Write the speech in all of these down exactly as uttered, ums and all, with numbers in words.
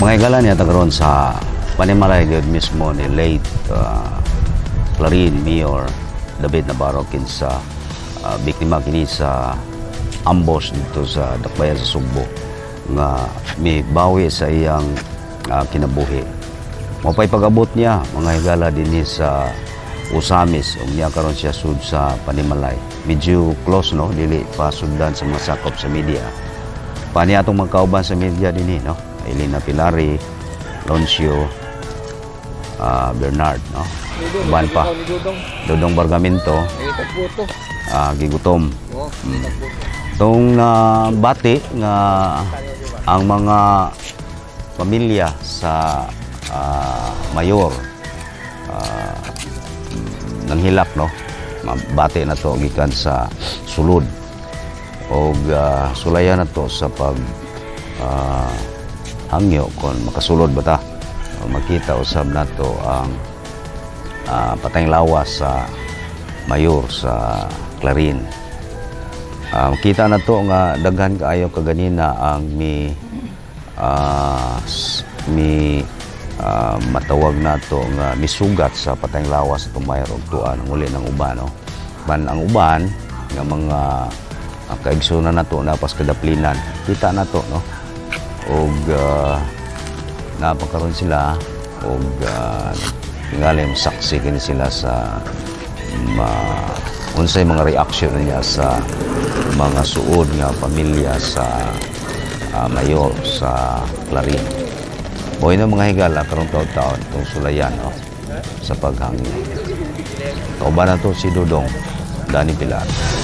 Mga higala niya tagaroon sa panimalay yun mismo ni late uh, Clarin Mayor David Navarro kinsa uh, biktima kini sa ambos dito sa dakbayan sa Sugbo nga may bawi sa iyang uh, kinabuhi. Mapay pag-abot niya mga higala dinhi sa Usamis ug niya karon siya sud sa panimalay. Medyo close no, dili pa sundan sa mga sakop sa media. Pani atong magkauban sa media dinhi no. Elena Pilari, Loncio, uh, Bernard no. Uban pa. Dodong Bargamento. Uh, Gigutom. Hmm. Tong uh, bati nga ang mga pamilya sa uh, mayor uh, nanghilak no, bati na to gikan sa sulod o uh, sulayan na to sa pag uh, hangyo kung makasulod ba ta o makita usab na to ang uh, patayng lawas sa mayor sa Clarin. Uh, makita na to nga daghan kaayo kaganina ang mi uh, mi Uh, matawag na to nga misugat sa patayng lawas sa tumayro tuan ang uli ng uban no. Ban ang uban nga mga uh, kaigsunan na to napas kadaplinan kita na to no og uh, napakaroon sila og uh, tingali saksi kini sila sa uh, unsay mga reaction niya sa mga suod nga pamilya sa uh, mayor sa Clarin. Boy na mga higala karong taon-taon itong sulayan no, sa paghangin. Kauban na to si Dodong Dani Pilar.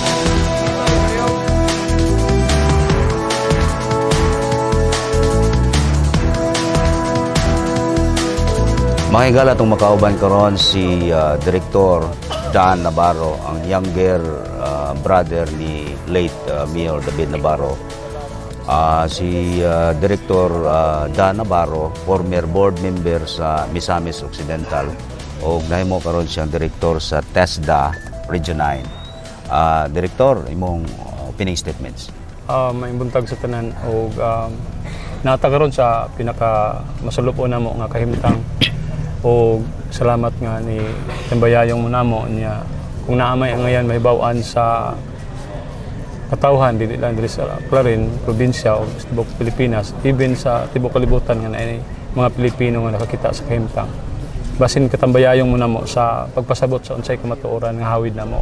Mga higala itong makauban karon si uh, Direktor Dan Navarro, ang younger uh, brother ni late uh, Mayor David Navarro. Uh, si uh, Director uh, Dan Navarro, former board member sa Misamis Occidental o nahimo karon siyang Director sa TESDA Region nine. Uh, Director, imong opening statements. Uh, may buntag sa tanan o um, natagaron sa pinaka masalupo na mo nga kahimtang o salamat nga ni Tembayayong mo namo niya kung naamay ang ngayon mahibawan sa katawhan dili lang diri sa Clarin, probinsya o tibok Pilipinas, even sa tibok kalibutan nga na mga Pilipino nga nakakita sa kahimtang. Basin katambayayong mo na mo sa pagpasabot sa unsay kamatuoran nga hawid na mo.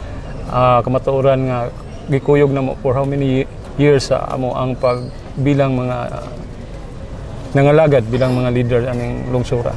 Uh, kamatuoran nga gikuyog na mo for how many years sa uh, amo ang pagbilang mga uh, nangalagad bilang mga leader aning lungsura.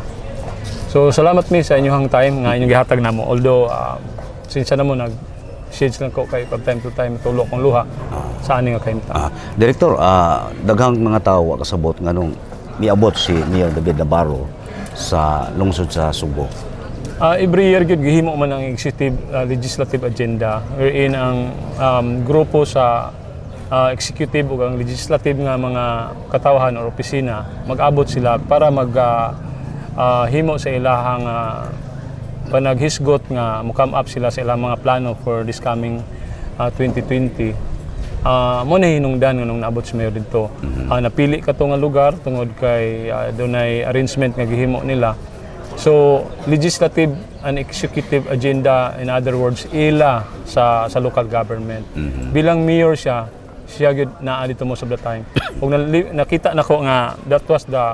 So salamat mi sa inyong time nga inyong gihatag namo, although uh, sinsa na mo nag shades lang ko kay from time to time tulok kong luha sa ani nga kahimtang. Ah, Direktor, uh, daghang mga tawo kasabot nganong miabot si Mayor David Navarro sa lungsod sa Sugbo. Uh, every year gyud gihimo man ang executive uh, legislative agenda wherein ang um, grupo sa uh, executive ug ang legislative nga mga katawhan o opisina mag-abot sila para mag uh, uh, himo sa ilahang uh, panaghisgot nga mo come up sila sa ilang mga plano for this coming uh, twenty twenty. Uh, mo na hinungdan nga nung naabot si Mayor dito. Uh, napili ka to nga lugar tungod kay uh, dunay arrangement nga gihimo nila. So legislative and executive agenda, in other words, ila sa sa local government. Mm-hmm. Bilang mayor siya, siya gyud naa dito most of the time. Ug nakita nako nga that was the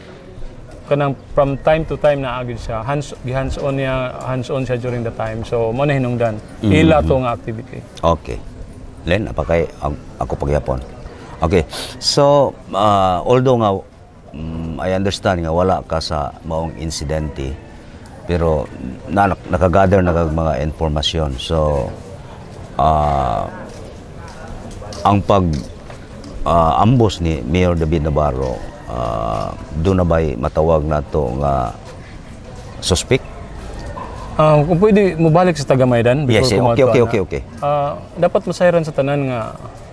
kanang from time to time na agad siya hands hands on niya hands on siya during the time, so mo na hinungdan mm-hmm. ila to nga activity. Okay, Len, apa kay ako pagyapon. Okay, so uh, although nga um, I understand nga wala ka sa maong insidente pero na, nakagather na kag mga informasyon, so uh, ang pag uh, ambos ni Mayor David Navarro Uh, doon na ba'y matawag na to nga suspect? Uh, kung pwede mubalik sa Tagamaydan. Yes, okay, okay, okay, okay. Uh, dapat masayran sa tanan nga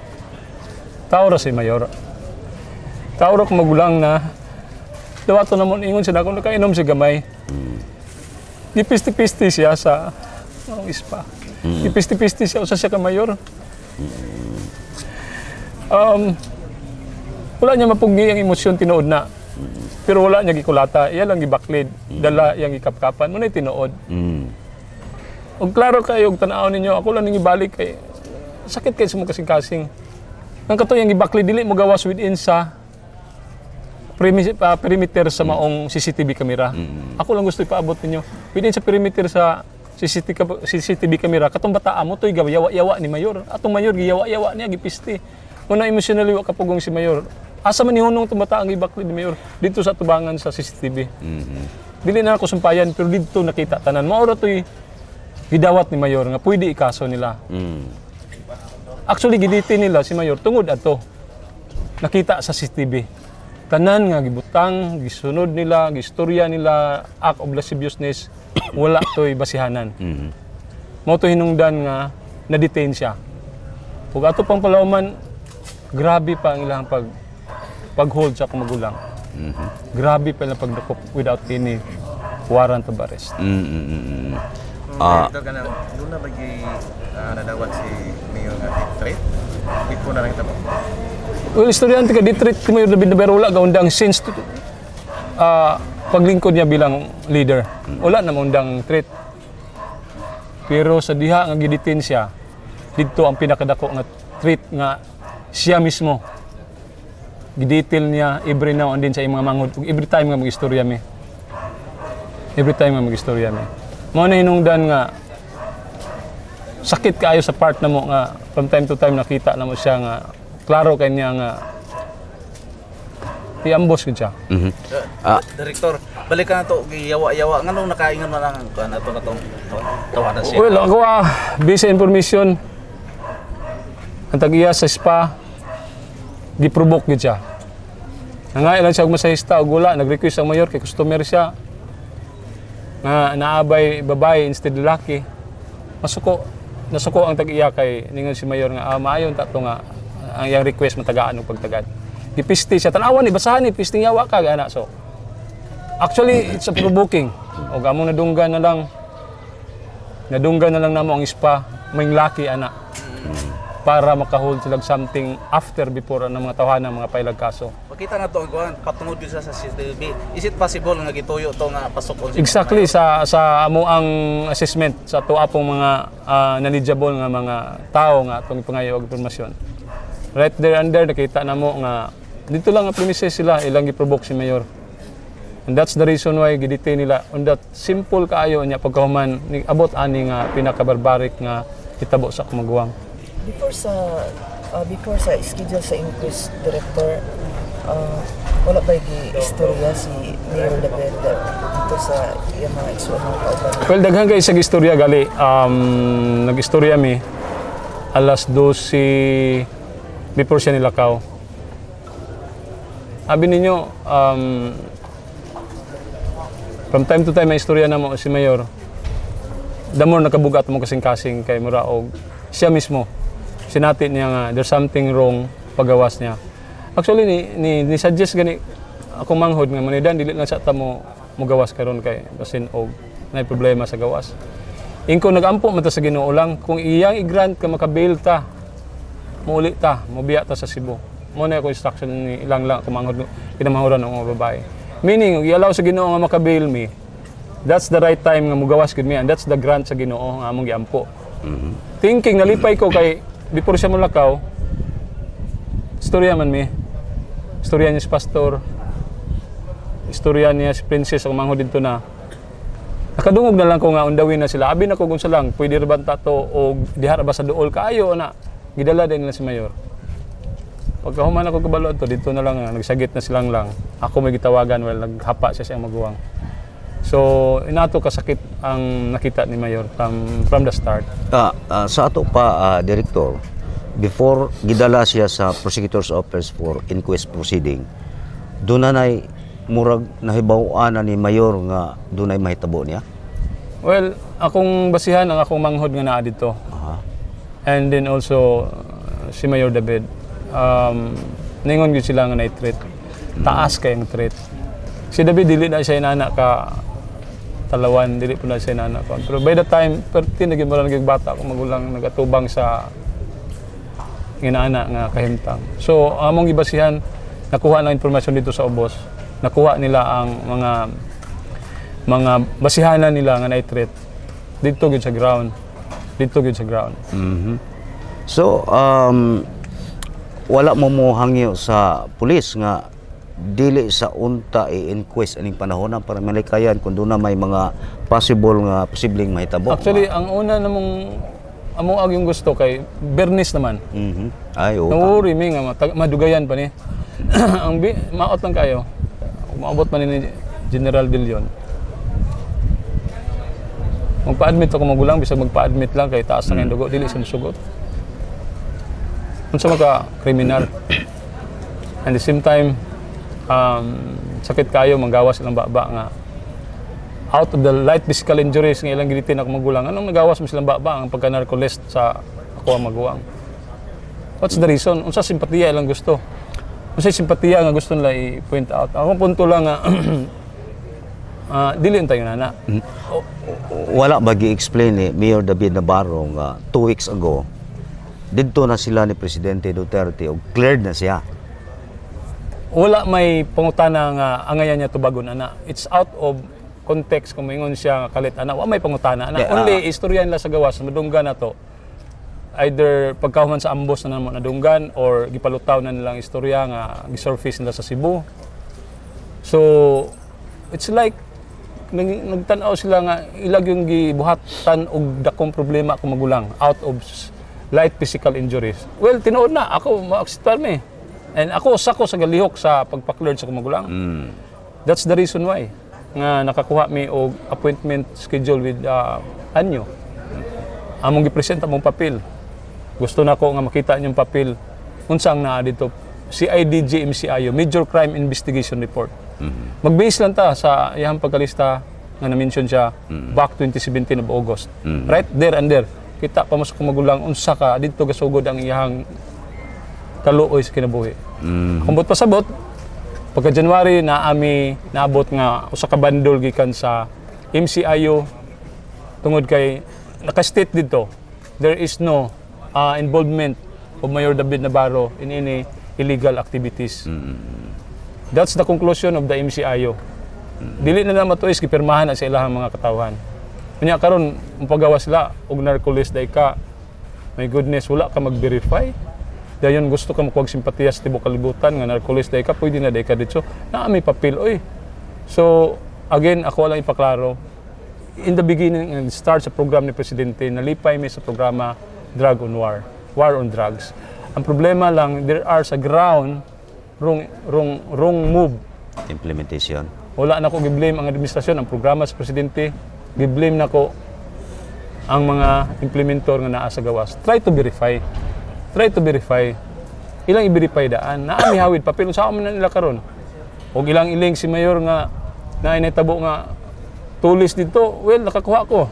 tao ra si Mayor. Tao ra kung magulang na dawato na mo ingon sila kung nakainom si gamay. Hmm. Ipisti-pisti siya sa ang ispa. Hmm. Ipisti-pisti siya usa siya ka Mayor. Hmm. Um, wala niya mapugi ang emosyon tinuod na Pero wala niya gikulata, iya lang gibaklid, dala yang gikapkapan, mo na tinuod. Mm. Og klaro kayo, og tanaw ninyo, ako lang ning ibalik kay sakit kay sa mga kasing-kasing. Ang kato yung gibaklid, dili mo gawas within sa Primi, uh, perimeter sa maong C C T V camera. Mm. Ako lang gusto ipaabot ninyo. Within sa perimeter sa C C T V camera, katong bataan mo to'y yawa-yawa ni Mayor. Atong Mayor, giyawa-yawa niya, gipisti. Muna emotionally wa kapugong si Mayor. Asa man ni hunong itong bataan gibaklid ni Mayor dito sa tubangan sa C C T V. Mm-hmm. Dili na ako sumpayan, pero dito nakita tanan. Maura to'y gidawat ni Mayor nga pwede ikaso nila. Mm. Actually, giditi nila si Mayor tungod ato. Nakita sa C C T V. Tanan nga gibutang, gisunod nila, gistorya nila, act of lasciviousness, wala to'y basihanan. Mm-hmm. Mo to hinungdan nga na-detain siya. Ug ato pang palauman, grabe pa ang ilang pag pag-hold sa kumagulang. Mm-hmm. Grabe pa ilang pagdakop without any warrant of arrest. Mm-hmm. Ah, ito ka na, doon na bagi uh, nadawat si Mayor nga threat. Di po na lang ito. Well, estudyante ka, di-treat ko Mayor David Navarro, wala gaundang since uh, paglingkod niya bilang leader. Wala na maundang treat. Pero sa diha nga gidetain siya, dito ang pinakadako nga treat nga siya mismo. Gidetail niya every now and then sa imong mga mangod. Every time nga mag-istorya mi. Every time nga mag-istorya mi. Mao na hinungdan nga sakit kaayo sa part na mo nga from time to time nakita na mo siya nga klaro kay niya nga i-ambush ko siya. Mm-hmm. Uh, ah. Direktor, balik ka na to, yawa-yawa. Nga nung nakaingan mo lang kung ano to na itong tawanan siya? Well, ako ah, based information, ang tag-iya sa spa, di-provoke yun siya. Nangayon lang siya masahista o gula, nag-request ang Mayor kay customer siya. Nga naabay babae instead lalaki. Masuko, nasuko ang tag-iya kay ningon si Mayor nga, ah, maayon tato nga, ang iyang request matagaan ng pagtagad. Gipisti siya, tanawan ni, basahan ni, pisting yawa ka, gana. So, actually, it's a provoking. O gamong nadunggan na lang, nadunggan na lang namo ang spa, may laki, ana. Para makahold sila something after, before, ng mga tawanan, mga pailag kaso. Makita na to, ang patungod yun sa C C T V. Is it possible nga gituyo to nga pasok? Exactly, sa sa amo ang assessment, sa tuwa pong mga uh, knowledgeable nga mga tao nga itong pangayo og informasyon. Right there and there, nakita na mo nga dito lang ang premises sila, ilang giprovoke si Mayor. And that's the reason why gidetain nila on that simple kaayo niya pagkahuman ni abot ani nga pinaka-barbaric nga hitabo sa kumagwang. Before sa uh, before sa schedule sa inquest, Director, uh, wala ba yung istorya si Mayor David dito sa yung mga isuwa mga kauban? Well, daghan kay sa istorya gali. Um, nag-istorya mi alas twelve before siya nilakaw. Sabi ninyo, um, from time to time may istorya na mo si Mayor. Damor nakabugat mo kasing-kasing kay Muraog. Siya mismo, sinati niya nga there's something wrong paggawas niya. Actually, ni, ni, ni suggest gani akong manghod nga manidan, dili lang sa tamo mo gawas karon kay basin og na problema sa gawas. Ingko nagampo man ta sa Ginoo lang kung iyang i-grant ka makabail ta, muuli ta, mobiya ta sa Cebu. Mo na ko instruction ni ilang lang kumanghod kinamahuran ng mga babae. Meaning, i-allow sa Ginoo nga makabail mi. That's the right time nga mugawas gid mi and that's the grant sa Ginoo nga among giampo. Mm-hmm. Thinking nalipay ko kay before siya mulakaw, istorya man mi. Istorya niya si pastor. Istorya niya si princess ang manghod dito na. Nakadungog na lang ko nga undawin na sila. Abi na ko kung sa lang, pwede ra ba tato o dihara ba sa duol kaayo na. Gidala din nila si Mayor. Pagkahuman ako kabalo to, dito na lang, nagsagit na silang lang. Ako may gitawagan, well, naghapa siya siyang maguwang. So, inato kasakit ang nakita ni Mayor from, from the start. Ah, uh, sa ato pa, uh, Director, before gidala siya sa Prosecutor's Office for inquest proceeding, doon na na'y murag nahibaw-an ni Mayor nga doon na'y mahitabo niya? Well, akong basihan ang akong manghod nga naa dito. Uh-huh. And then also, uh, si Mayor David. Um, ningon gyud sila nga na-treat. Taas kay ang treat. Si David dili na siya inana ka talawan, dili po na siya inana ka. Pero by the time, perti naging marang naging bata kung magulang nagatubang sa inana nga kahimtang. So, among ibasihan, nakuha ng informasyon dito sa Ubos. nakuha nila ang mga mga basihanan nila nga nitrate dito gyud sa ground. Dito gyud sa ground. Mhm. So, um, wala mo mo hangyo sa pulis nga dili sa unta i-inquest aning panahon para malikayan kung doon na may mga possible nga posibleng mahitabo. Actually, ang una namong amo ag yung gusto kay Bernice naman. Mhm. Ay, oo. Nawuri mi nga matag- madugayan pa ni. Ang bi- maot lang kayo. Maabot man ni General De Leon. Magpa-admit ako magulang bisag magpa-admit lang kay taas na mm. dugo dili sa sugot. Unsa maka kriminal. And the same time um, sakit kayo manggawas ilang baba nga out of the light physical injuries nga ilang gilitin ako magulang. Anong nagawas mo silang baba ang pagka-narcolest sa ako ang maguwang? What's the reason? Unsa simpatiya ilang gusto? Unsa simpatiya nga gusto nila i-point out? Akong punto lang nga uh, dili tayo nana. Hmm. Wala ba gi-explain ni Mayor David Navarro nga two weeks ago didto na sila ni Presidente Duterte o cleared na siya? Wala may pangutana nga angayan niya tubagon ana. It's out of context kung maingon siya kalit ana. Wa may pangutana ana. Yeah, Only uh, istorya nila sa gawas madunggan na to. Either pagkahuman sa ambos na namo nadunggan or gipalutaw na nilang istorya nga gisurface nila sa Cebu. So it's like nag nagtan-aw sila nga ilag yung gibuhatan og dakong problema kung magulang out of light physical injuries. Well, tinuod na ako ma-accident me. And ako sako sa galihok sa pagpa-cleared sa kumagulang. Mm. That's the reason why nga nakakuha mi og appointment schedule with uh, Anyo. Among gi-present among papel. Gusto na ko nga makita niyong papel unsang naa dito C I D J M C I O, Major Crime Investigation Report. Mm-hmm. Mag-base lang ta sa iyang pagkalista nga na-mention siya mm-hmm. back twenty seventeen of August. Mm-hmm. Right there and there. Kita pa mas kumagulang unsa ka dito gasugod ang iyang kaluoy sa kinabuhi. Mm-hmm. Kumbot pasabot pagka January na ami naabot nga usa ka bandol gikan sa M C I O tungod kay naka-state dito there is no uh, involvement of Mayor David Navarro in any illegal activities. Mm-hmm. That's the conclusion of the M C I O. Mm-hmm. Dili na na matuis gipirmahan na sa ilahang mga katawhan. Kunya karon mapagawa sila og narcolist day ka. My goodness, wala ka mag-verify. Dayon gusto ka makuwag simpatiya sa tibok kalibutan nga narcolist day ka, pwede na day ka dito. Na may papel oy. So again, ako lang ipaklaro. In the beginning and start sa program ni Presidente, nalipay mi sa programa Drug on War, War on Drugs. Ang problema lang, there are sa ground wrong wrong wrong move. Implementation. Wala na ko gi-blame ang administrasyon, ang programa sa Presidente. Gi-blame na ko ang mga implementor nga naa sa gawas. Try to verify. Try to verify. Ilang i-verify daan. Naa mi hawid papel sa man nila karon. Og ilang iling si mayor nga na initabo nga tulis dito. Well, nakakuha ko.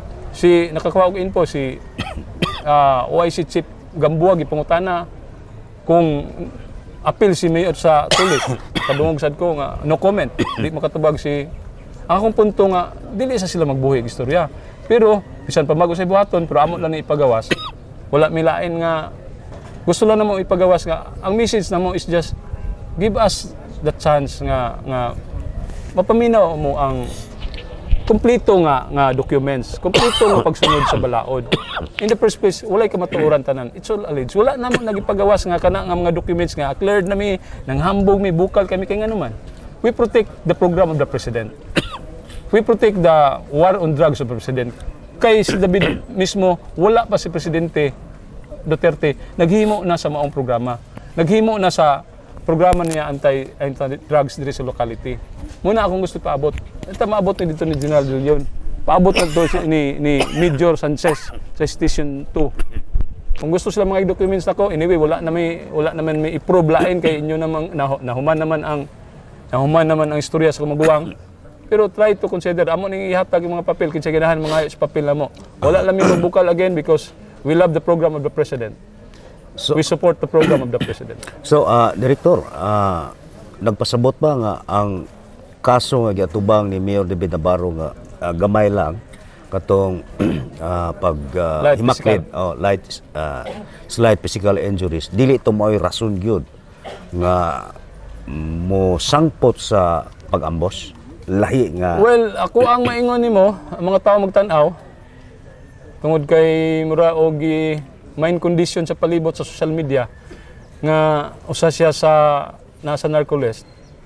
Si nakakuha og info si uh, O I C Chief Gamboa gipangutana kung appeal si mayor sa tulis. Kadungog sad ko nga no comment. Di makatubag si ang akong punto nga dili sa sila magbuhi og istorya. Pero bisan pa mago sa buhaton pero amo lang ni ipagawas. Wala milain nga gusto lang namo ipagawas nga ang message namo is just give us the chance nga nga mapaminaw mo ang kompleto nga nga documents, kompleto nga pagsunod sa balaod. In the first place, walay ka matuoran tanan. It's all alleged. Wala namo nagipagawas nga kana nga mga documents nga cleared na mi, nang hambog mi, bukal kami kay nganuman. We protect the program of the President. We protect the war on drugs of the President. Kay si David mismo, wala pa si Presidente Duterte, naghimo na sa maong programa. Naghimo na sa programa niya anti, anti-drugs diri sa locality. Muna akong gusto paabot. Ito maabot ni dito ni General De Leon. Paabot na to ni, ni Major Sanchez sa Station two. Kung gusto sila mga documents nako, anyway, wala na may wala naman may i-prove lain kay inyo namang nahuman naman ang nahuman naman ang istorya sa kumaguwang. Pero try to consider amo ning ihatag yung mga papel kinsa ganahan mga sa papel namo. Wala lang mi magbukal again because we love the program of the President. So, we support the program of the President. So, uh, Director, uh, nagpasabot ba nga ang kaso nga giatubang ni Mayor David Navarro nga uh, gamay lang katong uh, pag uh, light himaklid oh, light uh, slight physical injuries dili to mo'y rason gyud nga mo sangpot sa pag-ambos? Lahi nga. Well, ako ang maingon nimo, ang mga tao magtan-aw tungod kay mura og mind condition sa palibot sa social media nga usa siya sa nasa narcolist.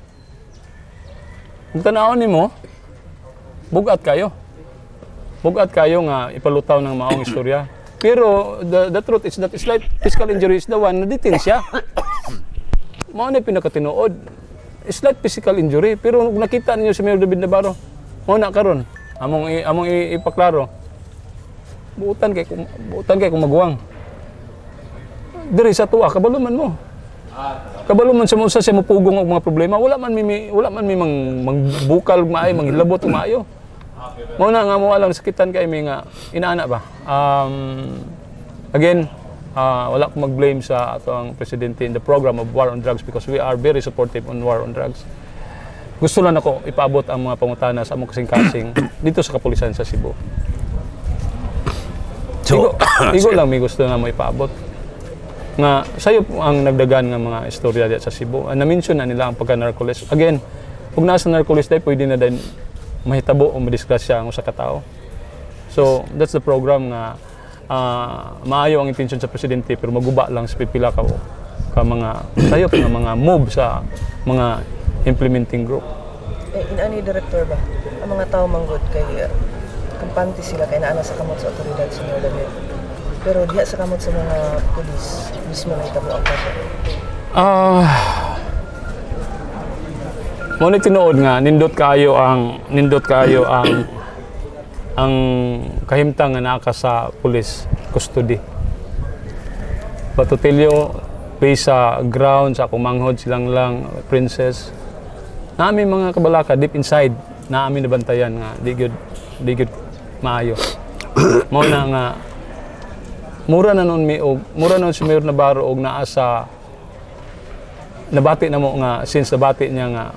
Magtan-aw nimo, bugat kayo. Bugat kayo nga ipalutaw ng maong istorya. Pero the, the truth is that slight physical injury is the one na detain siya. Mao na pinakatinuod. Slight physical injury, pero nakita ninyo si Mayor David Navarro, mao na karon. Among i, among i, ipaklaro. Buutan kay buutan kay kung magwang. Diri sa tuwa kabaluman mo. Kabaluman sa usa siya mopugong og mga problema, wala man mi wala man mi mang mangbukal maayo, manghilabot maayo. Mao na nga mo alang sakitan kay mi nga inaana ba. Um again, Uh, wala akong mag-blame sa ato ang presidente in the program of war on drugs because we are very supportive on war on drugs. Gusto lang ako ipaabot ang mga pangutana sa among kasing-kasing dito sa kapulisan sa Cebu. So, igo, igo lang may gusto na mo ipaabot. Nga, sayo ang nagdagan ng mga istorya diyan sa Cebu. Uh, na-mention na nila ang pagka-narcolis. Again, kung nasa narcolis dahil, pwede na din mahitabo o madisgrasya ang usa ka tao. So, that's the program nga Uh, maayo ang intensyon sa presidente pero maguba lang sa pipila ka ka mga sayop nga mga move sa mga implementing group. Eh, inani director ba? Ang mga tao manggod kay uh, kampante sila kay naana sa kamot sa otoridad sa Mayor David. Pero diha sa kamot sa mga pulis mismo na itabo ang kaso. Ah. Mo ni tinuod nga nindot kayo ang nindot kayo ang ang kahimtang nga naka sa police custody. But to tell you, based sa ground, sa akong manghod silang lang, princess, namin mga kabalaka, deep inside, namin nabantayan nga, di good, di good maayo. Mao na nga, mura na nun mi og, mura na nun si Mayor Navarro og naa sa, nabati na mo nga, since nabati niya nga,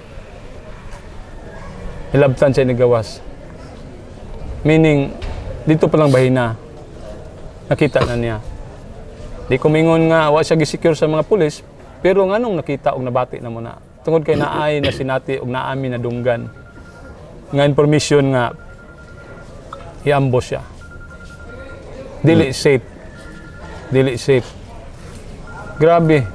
hilabtan siya ni gawas. Meaning, dito palang bahina, nakita na niya. Di ko mingon nga, wa siya gisecure sa mga pulis, pero nga nung nakita og nabati na mo na. Tungod kay naay na sinati og naami na dunggan. Nga information nga, i-ambush siya. Dili hmm. safe. Dili safe. Grabe.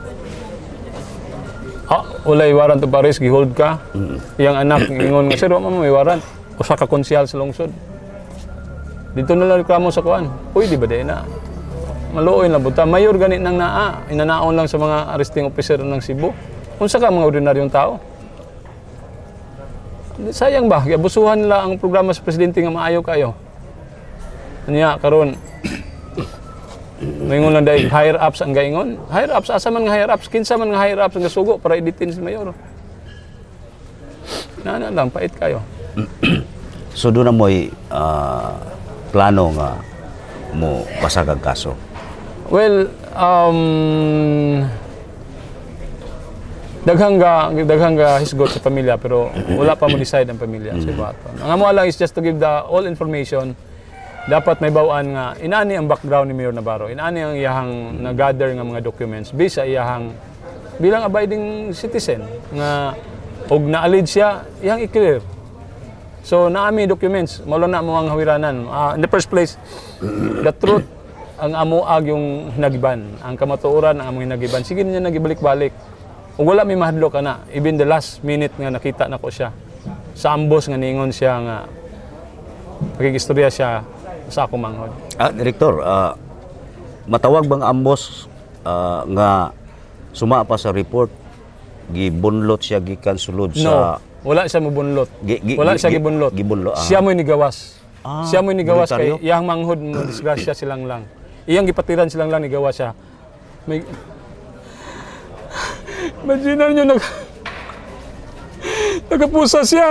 Ah, walay warrant of arrest, gihold ka. Hmm. Iyang anak, ingon nga, sir, wa mo may warrant. Usa ka konsyal sa lungsod. Dito na lang reklamo sa kuan. Uy, di ba di na? Maluoy na buta. Mayor ganit nang naa. Inanaon lang sa mga arresting officer ng Cebu. Unsa ka mga ordinaryong tao? Sayang ba? Abusuhan nila ang programa sa presidente nga maayo kayo. Anya karon. Maingon lang dahil higher ups ang gaingon. Higher ups, asa man nga higher ups? Kinsa man nga higher ups ang gasugo para i-detain si Mayor? Nana lang, pait kayo. So doon na mo'y uh, plano nga mo pasagag kaso? Well, um, daghang ga daghang ga hisgot sa pamilya pero wala pa mo decide ang pamilya mm. sa ibaton. Ang amo lang is just to give the all information. Dapat may bawaan nga inani ang background ni Mayor Navarro. Inani ang iyahang na-gather nga mga documents based sa iyahang bilang abiding citizen nga og na-allege siya, iyang i-clear. So, naami documents, maulo na mo ang hawiranan. Uh, in the first place, the truth, ang amuag yung hinagiban. Ang kamatuoran, ang among hinagiban. Sige niya nagibalik-balik. Kung wala may mahadlo ka na, even the last minute nga nakita na ko siya. Sa ambos nga ningon siya nga, nakigistorya siya sa akong manghod. Ah, Direktor, uh, matawag bang ambos uh, nga suma pa sa report, gibunlot siya gikan sulod no. sa... Wala siya mabunlot. Gi, gi, Wala siya gibunlot. Gibunlot. Ah. Siya mo'y nigawas. Ah, siya mo'y nigawas kay iyang manghod mo disgrasya silang lang. Iyang gipatiran silang lang nigawas siya. May Imagine niyo nag nagapusa siya.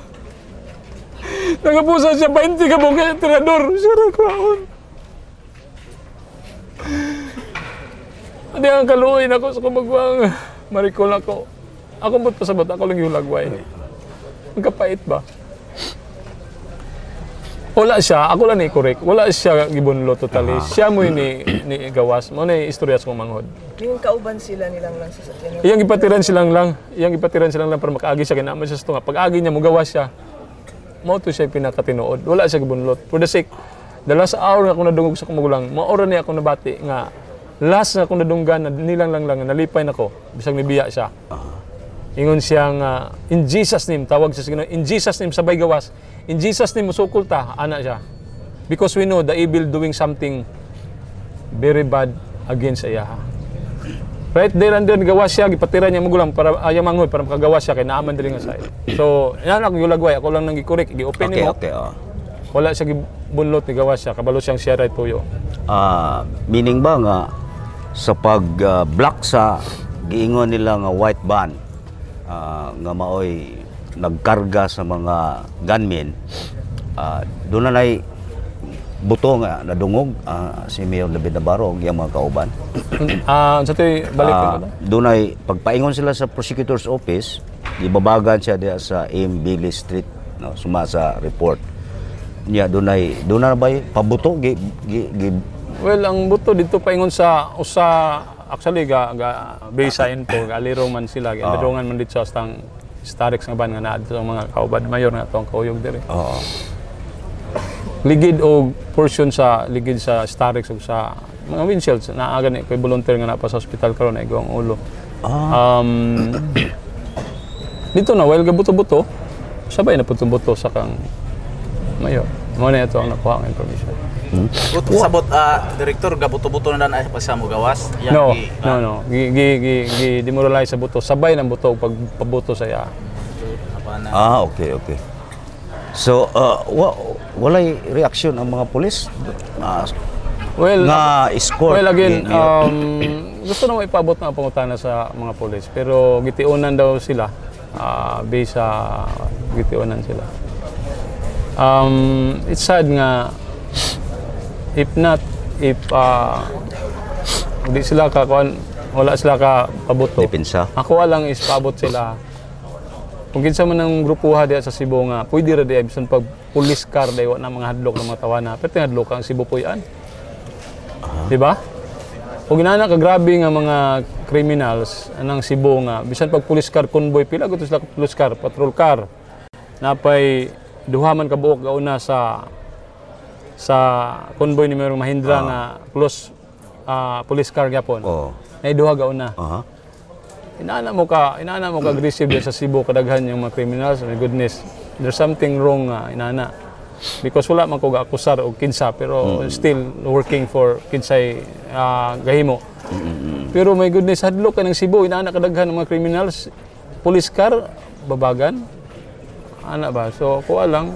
Nagapusa siya twenty ka bukay tirador. Siya ra kwaon. Adi ang kaluoy nako sa kumagwang marikol ako. Ako mo't pasabot ako lang yung lagway. Magkapait ba? Wala siya, ako lang ni correct. Wala siya gibunlo totally. Aha. Siya mo ni ni gawas. Mo na istorya sa kong manghod. Yung kauban sila nilang lang sa sakyan. Iyang ipatiran silang lang. Iyang ipatiran silang lang para makaagi siya kay naman siya sa tunga. Pag agi niya mo gawas siya. Mao to siya pinakatinuod. Wala siya gibunlot. For the sake, the last hour nga ako nadungog sa kumugulang, maora niya ako nabati nga last nga ako nadunggan na nilang lang lang nalipay nako. Bisag nibiya siya. Ingon siya nga in Jesus name tawag siya sa Ginoo. In Jesus name sabay gawas. In Jesus name musukol ta ana siya. Because we know the evil doing something very bad against iya. Right there and then gawas siya gipatira niya magulang para ayaw manghod para makagawas siya kay naaman diri nga side. So ina ako gulagway ako lang nang gi-correct gi-open Okay, nimo. okay. Oh. Wala siya gibunlot ni gawas siya kabalo siyang share right tuyo. Ah, meaning ba nga sa pag-block sa giingon nila nga white van ah, nga maoy nagkarga sa mga gunmen, uh, doon na na'y buto nga nadungog uh, si Mayor David Navarro og iyang mga kauban. Ah, sa to'y balik ko Uh, doon ay pagpaingon sila sa prosecutor's office, gibabagan siya diya sa M. Bailey Street, no, suma sa report. Niya doon ay doon na ba pabuto gi, gi, gi Well, ang buto dito paingon sa usa actually ga ga baseline po galirong man sila, galirungan man dito sa stang Starix nga ban nga naa dito ang mga kauban mayor nga atong kauyog diri. Oo. Ligid og portion sa ligid sa Starix ug sa mga windshields na gani koy volunteer nga na pa sa hospital karon ay gong ulo. Ah. Um dito na while gabuto-buto sabay na puto-buto sa kang mayor. Mo na ito ang nakuha nga information. Hmm? Buto sabot ah direktor gabuto-buto na dan ay pa sa mo gawas. Yan No, gi- no, no. Gi gi gi, gi demoralize sa buto. Sabay ng buto pag pabuto sa iya. apa na. Ah, okay, okay. So, uh, wa, walay reaksyon ang mga pulis? Ah, Well, nga escort. well again, ni- ni- um, gusto na ipabot na pangutana sa mga pulis pero gitiunan daw sila uh, based sa gitiunan sila. Um, it's sad nga if not if uh, hindi sila ka kuan wala sila ka paboto. Depensa. Ako lang is paabot sila. Kung kinsa man ang grupuha diya sa Cebu nga, pwede ra diya bisan pag police car day wa na mga hadlok ng mga tawana. Pero ting hadlok ang Cebu puy-an. Di ba? Kung ginana ka grabe nga mga criminals anang Cebu nga, bisan pag police car convoy pila gusto sila police car, patrol car. Napay duha man ka buok gauna sa sa convoy ni Mayor Mahindra nga close uh, police car gyapon. Oh. Nay duha gauna. Aha. Inaana mo ka, inaana mo ka aggressive sa Cebu kadaghan yung mga criminals. My goodness, there's something wrong nga inaana. Because wala man ko ga-akusar og kinsa pero mm. still working for kinsay uh, gahimo. Mm-hmm. Pero my goodness, hadlok ka ng Cebu, inaana kadaghan ng mga criminals. Police car babagan. Ana ba? So ko alang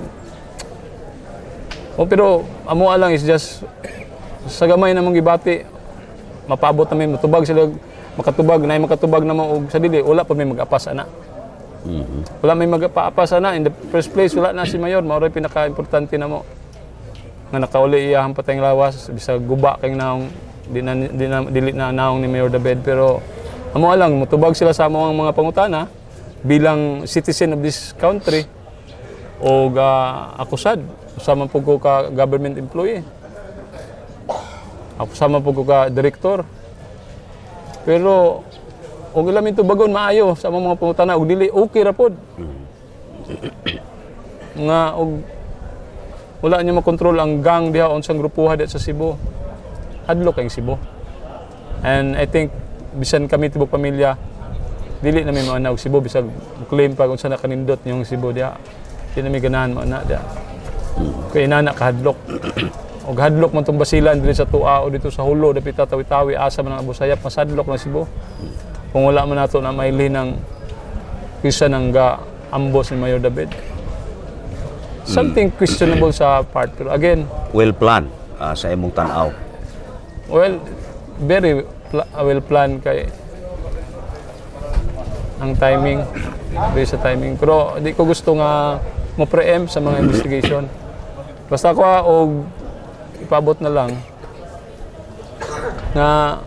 oh, pero amo alang is just sa gamay namang gibati mapabot na may matubag sila makatubag na makatubag na mo og sa dili wala pa may mag-apas ana. Mm-hmm. Wala may mag-apas ana in the first place wala na si mayor mao ray pinaka-importante na mo nga nakauli iyahang patayng lawas bisag guba kay naong di na, di na dili na naong ni Mayor David pero amo alang motubag sila sa among mga pangutana bilang citizen of this country o uh, akusad sama po ko ka government employee ako sama po ko ka direktor pero og ilamin tubagon maayo sa mga pangutana og dili okay ra pod nga og wala niya makontrol ang gang diha unsang grupuha diha sa Cebu hadlok ang Cebu and I think bisan kami tibok pamilya dili na may mga og Cebu bisag claim pa unsa na kanindot yung Cebu diha di na may ganahan mo na diha kay inana ka hadlok og hadlok man tong basilan diri sa Tua o dito sa Hulo dapit Tawi-Tawi asa man ang Abu Sayyaf masadlok na Cebu kung wala man nato na mailhin ng kisa nang ga ambos ni Mayor David something questionable sa part pero again Well planned uh, sa imong tan-aw. well very pl- well planned kay ang timing based sa timing pero di ko gusto nga mo preempt sa mga investigation basta ko og ipabot na lang na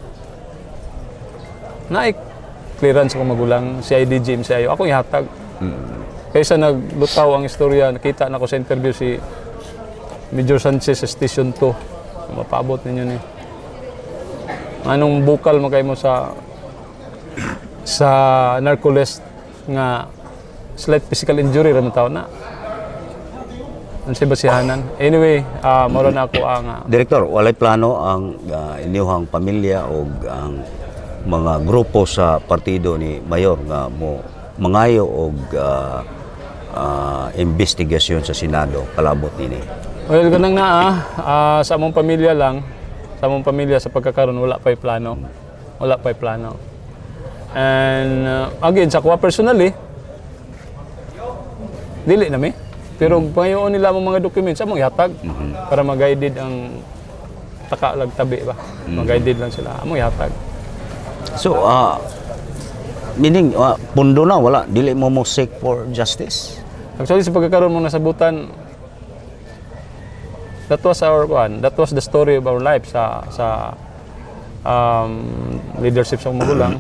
na clearance ko magulang si I D G M C I O ako ihatag mm. kaysa naglutaw ang istorya nakita na ko sa interview si Major Sanchez sa Station two. Mapaabot ninyo ni. Anong bukal mo kayo mo sa sa narcolest nga slight physical injury ramon taon na. Ano siya basihanan? Anyway, uh, maro na ako ang... Uh, Direktor, walay plano ang uh, inyong pamilya o ang mga grupo sa partido ni Mayor nga mo mangayo og uh, uh, investigasyon sa Senado palabot nini. Well, ganang na ah, uh, sa among pamilya lang, sa among pamilya sa pagkakaroon wala pa'y plano. Wala pa'y plano. And uh, again, sa kuha personally, dili na mi. Pero ngayon nila ang mga documents, among ihatag mm-hmm. para mag-guided ang taka-lag tabi ba. Mm-hmm. Mag-guided lang sila, among ihatag. So, uh, meaning, uh, pundo na, wala, dili mo mo seek for justice? Actually, sa pagkakaroon mong nasabutan, that was our one, that was the story of our life sa sa um, leadership sa magulang.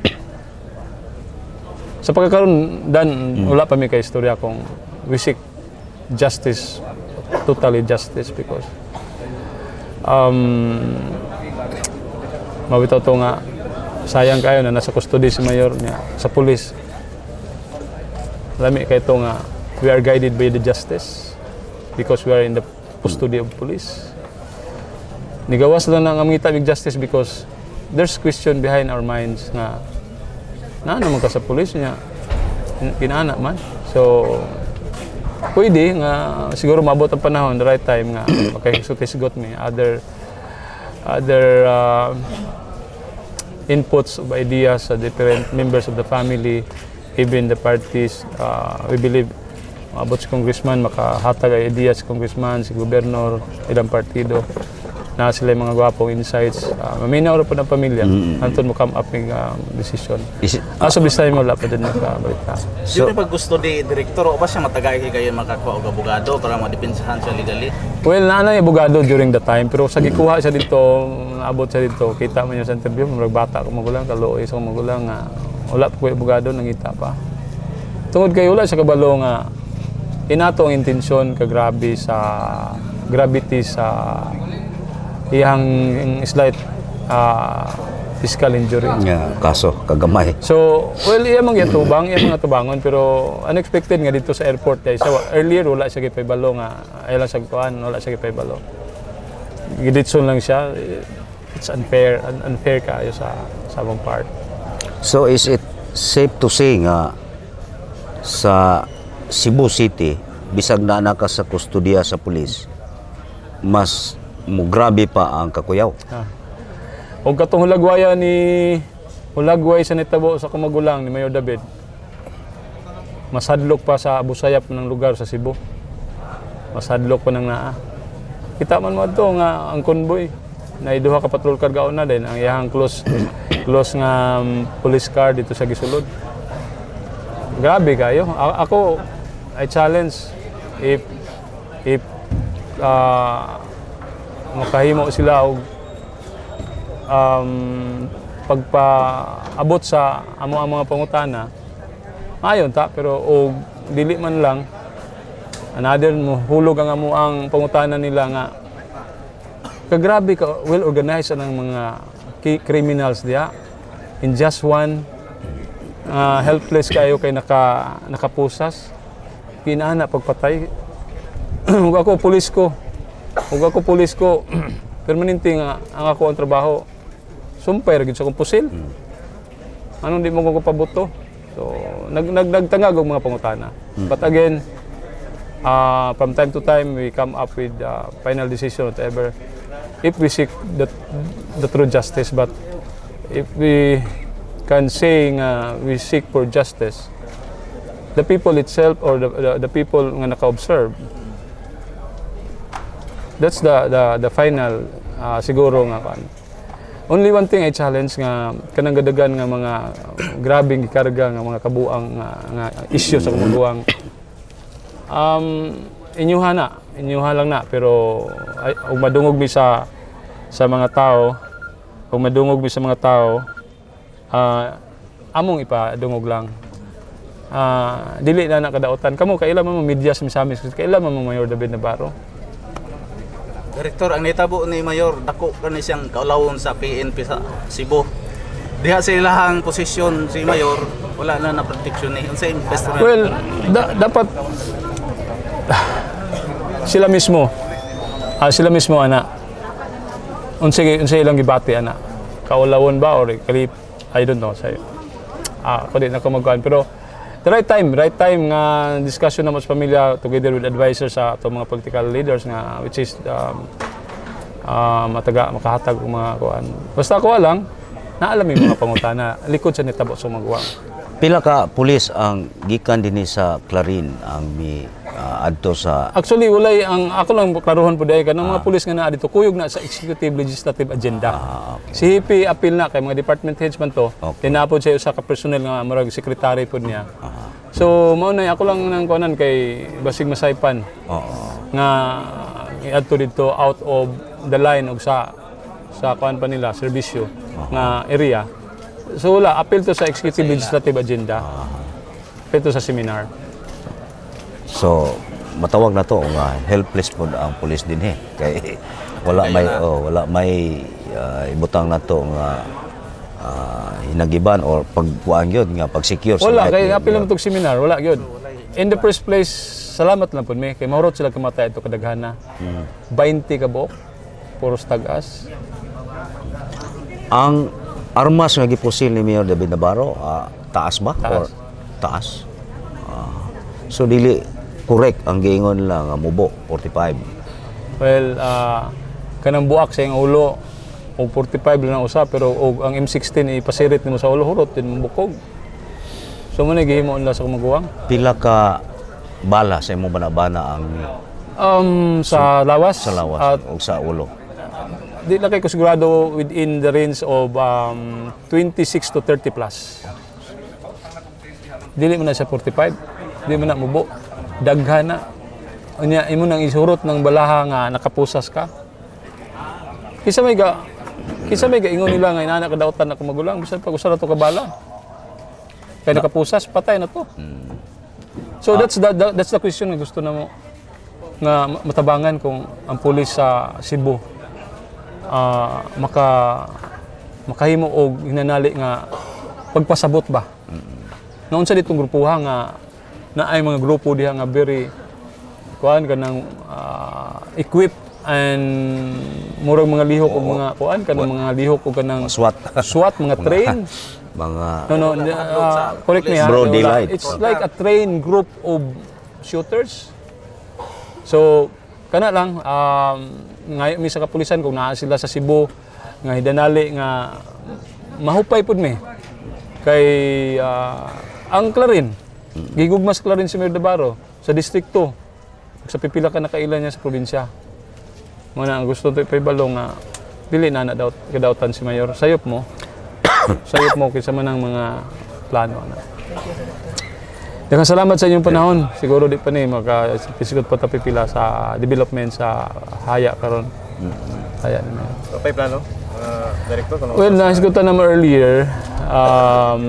Sa pagkakaroon, dan, mm. wala pa may ka-istorya kung we seek justice, totally justice, because um, mabitaw to nga, sayang kayo na nasa custody si Mayor niya, sa pulis. Lami kayo to nga, we are guided by the justice because we are in the custody of police. Nigawas lang ng aming itabig justice because there's question behind our minds nga, na naman ka sa pulis niya, kinaanak man. So, pwede nga siguro mabot ang panahon, the right time nga makikisutisgot me other other uh, inputs of ideas sa different members of the family, even the parties. Uh, we believe mabot si congressman makahatag ay ideas si congressman, si gobernador, ilang partido na sila yung mga gwapong insights. Uh, maminaw po ng pamilya. Mm-hmm. Anton mo come up ng um, decision. As of this time, wala pa din nagkabalita. So, yung pag gusto di direktor, o ba siya matagay kayo makakuha og abogado para madepensahan siya legally? Well, naanay abogado during the time, pero sa gikuha siya dito, naabot siya dito, kita mo niya sa interview, magbata ko magulang, kaluoy sa magulang, nga wala pa ko abogado, nangita pa. Tungod kayo, wala siya kabalo nga, inato ang intensyon kagrabe sa, gravity sa iyang slight uh, physical injury. Yeah, kaso, kagamay. So, well, iya mga tubang, iya mga tubangon, pero unexpected nga dito sa airport. Dahil so, earlier, wala siya kipay balo nga, ay lang siya kuhan, wala siya kipay balo. Giditson lang siya. It's unfair, un unfair kayo sa, sa mong part. So, is it safe to say nga sa Cebu City, bisag na na ka sa kustodiya sa pulis, mas mo grabe pa ang kakuyaw? Ah. O katong hulagwaya ni hulagway sa nitabo sa kumagulang ni Mayor David, masadlok pa sa abusayap ng lugar sa Cebu. Masadlok pa ng naa. Kita man mo ito nga ang convoy na iduha ka patrol car gaon na din ang iyang close close nga um, police car dito sa gisulod. Grabe kayo. A ako I challenge if if uh, makahimo sila og um, pagpaabot sa amo ang mga pangutana, ayon ta, pero og dili man lang another mo hulog ang amo ang pangutana nila nga kagrabe ka well organized ang mga criminals diya in just one uh, helpless kayo kay naka nakapusas kinana pagpatay. Ug ako pulis ko ug ako pulis ko permanente nga ang ako ang trabaho sumpay ra gid sa kong pusil. Anong di mo ko pabuto? So nag nag nagtangag og mga pangutana. But again, uh, from time to time we come up with uh, final decision whatever if we seek the the true justice. But if we can say nga we seek for justice, the people itself or the the, the people nga naka-observe, that's the the the final uh, siguro nga kan. Only one thing I challenge nga kanang gadagan nga mga grabing gikarga nga mga kabuang nga, nga issue sa kabuang. Um inyuha na, inyuha lang na pero ay, ug madungog mi sa sa mga tao, ug madungog mi sa mga tao, uh, among ipadungog lang. Uh, dili na nakadaotan kamo kaila man media sa misamis kaila man Mayor David Navarro. Direktor, ang nitabo ni Mayor, dako kani siyang kaulawon sa P N P sa Cebu. Diha sa ilahang posisyon si Mayor, wala na na protection ni. Unsay investor? Well, da- dapat sila mismo, ah, sila mismo ana. Unsay unsay ilang gibati ana. Kaulawon ba or kalip? I don't know sayo. Ah, ako din ako magkuhan pero the right time, right time nga discussion na mo sa pamilya together with advisors sa ato mga political leaders nga which is um, uh, mataga makahatag og mga kuan. Basta ako lang naalam yung mga pangutana likod sa nitabo sa magwang. Pila ka pulis ang gikan dinhi sa Clarin ang mi uh, adto sa Actually walay ang ako lang klaruhon pud ay kanang mga pulis nga naa dito kuyog na sa executive legislative agenda. Ah, okay. Si H P appeal na kay mga department heads man to. Okay. Tinapod siya usa ka personnel nga murag secretary pud niya. So mao na ako lang nang kuanan kay basig masaypan Oo. nga iadto dito out of the line og sa sa kuan pa nila serbisyo nga area. So wala appeal to sa executive legislative agenda. Appeal to sa seminar. So matawag na to nga helpless pod ang pulis din eh kay wala may oh, wala may uh, ibutang na to nga uh, hinagiban or pagkuan gyud nga pag-secure sa Wala life kay ni- appeal naman tong seminar, wala gyud. In the first place, salamat lang pud mi kay mahurot sila kamatay ito kadaghana. twenty ka buok puros tag-as. Ang armas nga gipusil ni Mayor David Navarro ah, taas ba Taas. or taas? Ah, so dili correct ang giingon lang nga mubo forty-five. Well, ah, kanang buak sa iyang ulo og forty-five lang ang usa pero og ang M sixteen ipasirit nimo sa ulo hurot din bukog. So mo na gihimo nila sa kumaguwang. Pila ka bala sa imong banabana ang Um sa lawas sa lawas at o sa ulo? di na kay ko sigurado within the range of um, twenty-six to thirty plus. Dili man na siya forty-five, di man na mubo. Daghana. Unya imo nang isurot ng balaha nga nakapusas ka. Kisa may ga kisa may ga ingon nila nga inana ka daotan ako magulang bisan pag usa ra to ka bala. Kay nakapusas patay na to. So that's the, the that's the question nga gusto na mo nga matabangan kung ang pulis sa Cebu uh, maka makahimo og hinanali nga pagpasabot ba. Noon sa ditong grupuha nga na ay mga grupo diha nga very kuan kanang uh, equipped and murag mga lihok og mga kuan kanang mga lihok og kanang SWAT. SWAT mga train. Mga No no uh, correct me ha. Broad Wala. daylight. It's like a trained group of shooters. So kana lang um ngayon mi sa kapulisan kung naa sila sa Cebu nga hidanali nga mahupay pud mi kay uh, ang Clarin gigugmas Clarin si Mayor Navarro sa distrikto sa pipila ka nakailan niya sa probinsya mo na ang gusto to ipahibalo nga dili na na daw kadawtan si Mayor sayop mo sayop mo kinsa man ang mga plano na. Daghang salamat sa inyong panahon. Siguro di pa ni maka-pisigot pa ta pipila sa development sa haya karon. Haya ni Mayor. So, pa plano? Uh, Director, kung Well, nasigutan naman earlier, um,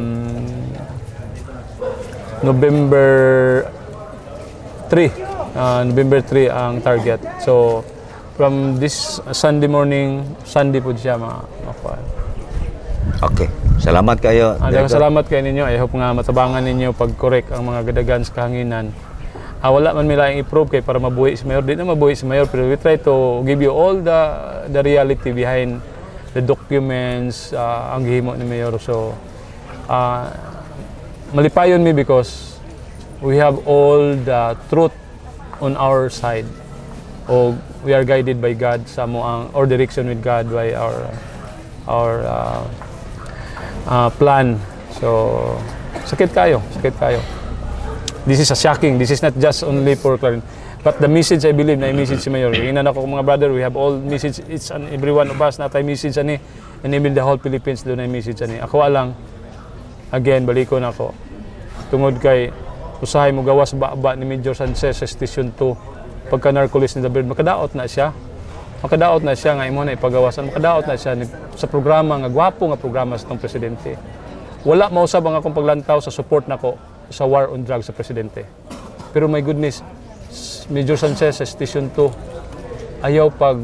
November three. Uh, November three ang target. So, from this Sunday morning, Sunday po siya mga makuha. Okay. Salamat kayo. Ah, daghang salamat kay ninyo. I hope nga matabangan ninyo pag-correct ang mga gadagan sa kahanginan. Ah, wala man nila i-prove kay para mabuhi si Mayor. Di na mabuhi si Mayor, pero we try to give you all the the reality behind the documents, uh, ang gihimo ni Mayor. So, uh, malipayon mi because we have all the truth on our side. O we are guided by God sa mo ang or direction with God by our our uh, uh, plan. So, sakit kayo, sakit kayo. This is a shocking. This is not just only for Clarin. But the message, I believe, na message si Mayor. Ingnan ako mga brother, we have all message, each and every one of us na tayo message ani, and even the whole Philippines doon na message ani. Ako alang, again, balikon ako. Tungod kay, usahay mo gawas ba-ba ni Major Sanchez sa Station two, pagka narcolis ni David, makadaot na siya. Makadaot na siya nga imo na ipagawasan. Makadaot na siya ni, sa programa, nga gwapo nga programa sa itong presidente. Wala mausab ang akong paglantaw sa support nako sa war on drugs sa presidente. Pero my goodness, Major Sanchez sa Station two, ayaw pag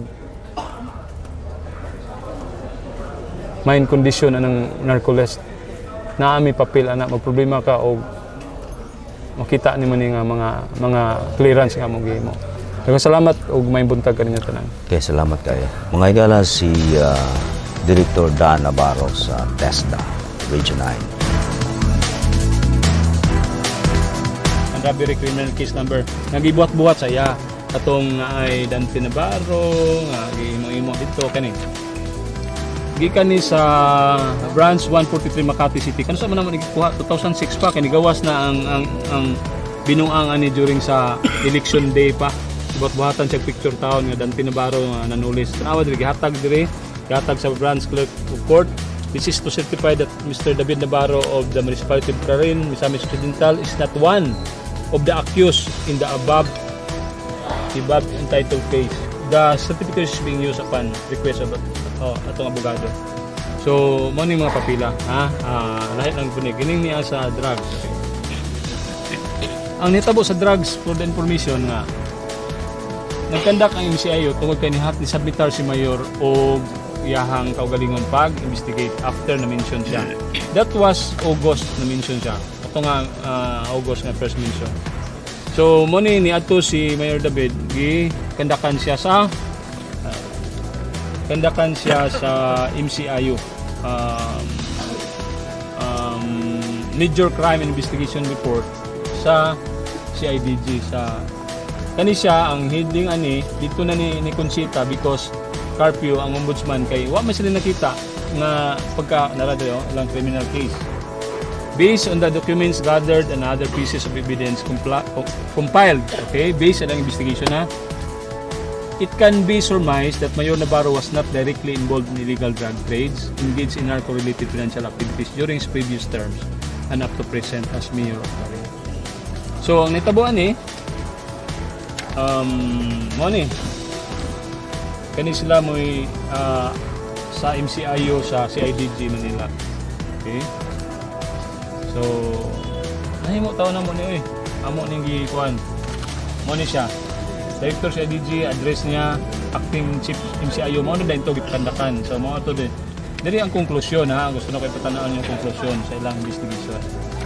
main condition anang narcolepsy na ami papel anak magproblema ka o makita ni man nga mga mga clearance nga mong gihimo. Daghang salamat ug may buntag kaninyo tanan. Okay, salamat kayo. Mga igala si uh, Director Dan Navarro sa TESDA, Region nine. Ang Robbery Criminal Case Number, nagibuhat-buhat sa iya. Katong nga ay Dante Navarro, nga gihimo-imo dito, kani. Gikan ni sa Branch one forty-three Makati City. Kano sa man naman nagikuha? two thousand six pa, kani gawas na ang ang, ang binuang ani during sa election day pa. Buhat-buhatan siya picture taon nga Dante Navarro nga nanulis. Tanawa diri gihatag diri, gihatag sa Branch Clerk of Court. This is to certify that Mister David Navarro of the Municipality of Clarin, Misamis Occidental is not one of the accused in the above the above entitled case. The certificate is being used upon request of oh, atong abogado. So, mo ni mga papila, ha? Ah, lahat ng punig. Gining niya sa drugs. Ang nitabo sa drugs, for the information nga, nagkandak ang M C I O tungod kay nihat ni submitar si Mayor o iyahang kaugalingon pag-investigate after na-mention siya. That was August na-mention siya. Ito nga uh, August nga first mention. So, mo ni niadto si Mayor David, gikandakan siya sa uh, kandakan siya sa M C I O. Um, um, Major Crime Investigation Report sa C I D G sa kani siya ang heading ani dito na ni, ni Conchita because curfew ang ombudsman kay wa man sila nakita nga pagka naradayo lang criminal case. Based on the documents gathered and other pieces of evidence compiled, okay, based on ang investigation na, it can be surmised that Mayor Navarro was not directly involved in illegal drug trades, engaged in narco-related financial activities during his previous terms, and up to present as Mayor of Clarin. So, ang nitabuan eh, um, mo ni, kani sila mo'y uh, sa M C I O sa C I D G Manila. Okay? So, nahimo tao na mo ni eh. Amo ning gikuan. Mo ni siya. Director sa I D G, address niya, acting chief M C I O, mo na din ito gikandakan. So, mo ito din. Diri ang konklusyon ha. Gusto na kayo patanaan yung konklusyon sa ilang investigation.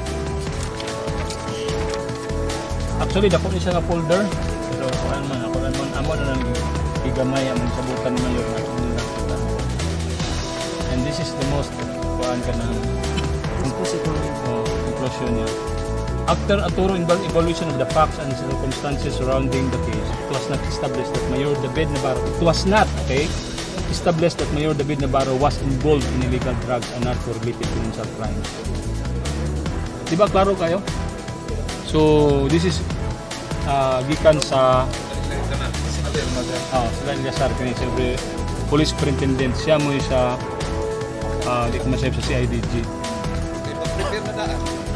Actually, dako ni siya nga folder. Pero kuan man, ako man, amo na lang igamay ang sabutan ni Mayor na nila. And this is the most kuan ka na oh, conclusion niya. After a thorough evaluation of the facts and circumstances surrounding the case, it was not established that Mayor David Navarro, it was not, okay, established that Mayor David Navarro was involved in illegal drugs and narco-related financial crimes. Diba, klaro kayo? So, this is uh, gikan sa oh, sila Ilyasar, kani siyempre Police Superintendent, siya mo sa uh, di ko masayap sa C I D G.